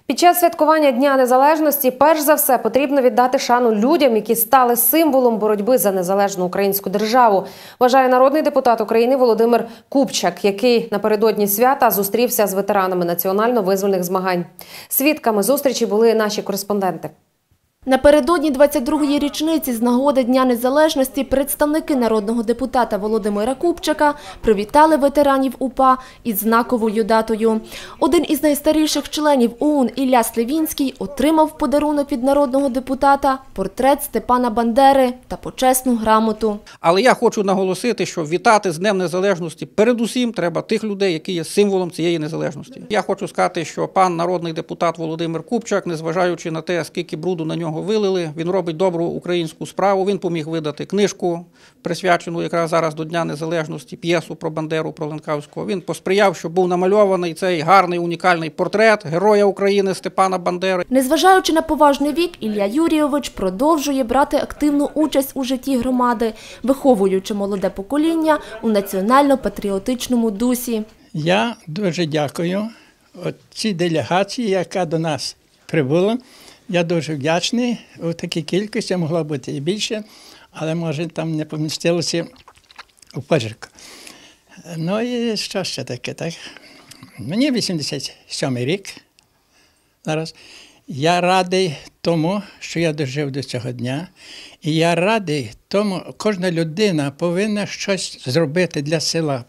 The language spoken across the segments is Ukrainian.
Під час святкування Дня Незалежності перш за все потрібно віддати шану людям, які стали символом боротьби за незалежну українську державу, вважає народний депутат України Володимир Купчак, який напередодні свята зустрівся з ветеранами національно-визвольних змагань. Свідками зустрічі були наші кореспонденти. Напередодні 22-ї річниці з нагоди Дня Незалежності представники народного депутата Володимира Купчака привітали ветеранів УПА із знаковою датою. Один із найстаріших членів ОУН Ілля Сливінський отримав в подарунок від народного депутата портрет Степана Бандери та почесну грамоту. Але я хочу наголосити, що вітати з Днем Незалежності передусім треба тих людей, які є символом цієї незалежності. Я хочу сказати, що пан народний депутат Володимир Купчак, незважаючи на те, скільки бруду на нього вилили, він робить добру українську справу, він поміг видати книжку, присвячену якраз зараз до Дня Незалежності, п'єсу про Бандеру, про Ленкавського. Він посприяв, щоб був намальований цей гарний, унікальний портрет Героя України Степана Бандери. Незважаючи на поважний вік, Ілля Юрійович продовжує брати активну участь у житті громади, виховуючи молоде покоління у національно-патріотичному дусі. Я дуже дякую цій делегації, яка до нас прибула. Я дуже вдячний. У такій кількості могло бути і більше, але, може, там не помістилося у пожитку. Ну і що ще таке, так? Мені 87-й рік зараз. Я радий тому, що я дожив до цього дня. І я радий тому, кожна людина повинна щось зробити для села,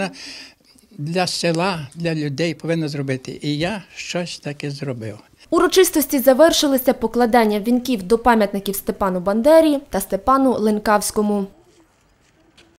для людей повинна зробити. І я щось таке зробив. Урочистості завершилися покладанням вінків до пам'ятників Степану Бандері та Степану Ленкавському.